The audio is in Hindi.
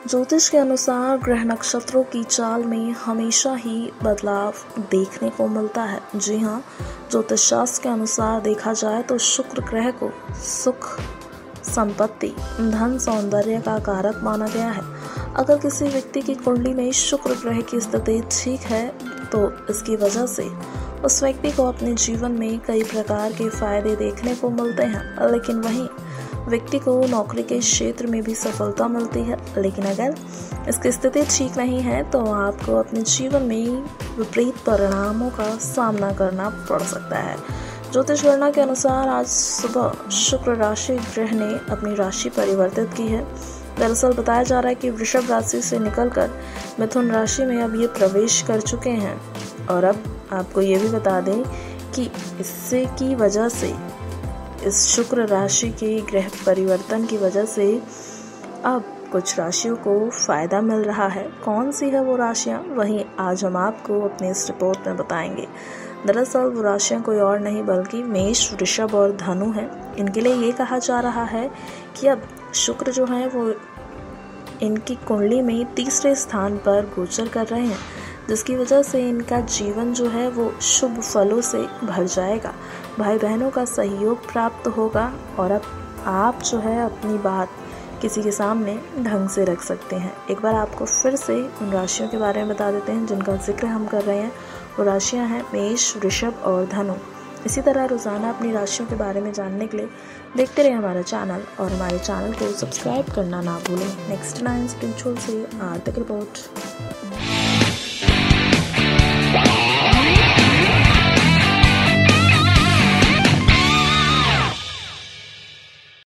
ज्योतिष के अनुसार ग्रह नक्षत्रों की चाल में हमेशा ही बदलाव देखने को मिलता है। जी हाँ, ज्योतिष शास्त्र के अनुसार देखा जाए तो शुक्र ग्रह को सुख, संपत्ति, धन, सौंदर्य का कारक माना गया है। अगर किसी व्यक्ति की कुंडली में शुक्र ग्रह की स्थिति ठीक है तो इसकी वजह से उस व्यक्ति को अपने जीवन में कई प्रकार के फायदे देखने को मिलते हैं, लेकिन वहीं व्यक्ति को नौकरी के क्षेत्र में भी सफलता मिलती है। लेकिन अगर इसकी स्थिति ठीक नहीं है तो आपको अपने जीवन में विपरीत परिणामों का सामना करना पड़ सकता है। ज्योतिष गणना के अनुसार आज सुबह शुक्र राशि ग्रह ने अपनी राशि परिवर्तित की है। दरअसल बताया जा रहा है कि वृषभ राशि से निकलकर मिथुन राशि में अब ये प्रवेश कर चुके हैं। और अब आपको ये भी बता दें कि इससे की वजह से, इस शुक्र राशि के ग्रह परिवर्तन की वजह से अब कुछ राशियों को फायदा मिल रहा है। कौन सी है वो राशियाँ, वहीं आज हम आपको अपने इस रिपोर्ट में बताएंगे। दरअसल वो राशियाँ कोई और नहीं बल्कि मेष, वृषभ और धनु हैं। इनके लिए ये कहा जा रहा है कि अब शुक्र जो है वो इनकी कुंडली में तीसरे स्थान पर गोचर कर रहे हैं, जिसकी वजह से इनका जीवन जो है वो शुभ फलों से भर जाएगा। भाई बहनों का सहयोग प्राप्त होगा और अब आप जो है अपनी बात किसी के सामने ढंग से रख सकते हैं। एक बार आपको फिर से उन राशियों के बारे में बता देते हैं जिनका जिक्र हम कर रहे हैं। वो राशियां हैं मेष, वृषभ और धनु। इसी तरह रोज़ाना अपनी राशियों के बारे में जानने के लिए देखते रहे हमारा चैनल और हमारे चैनल को सब्सक्राइब करना ना भूलें। नेक्स्ट 9 स्पिरिचुअल से आर्थिक रिपोर्ट।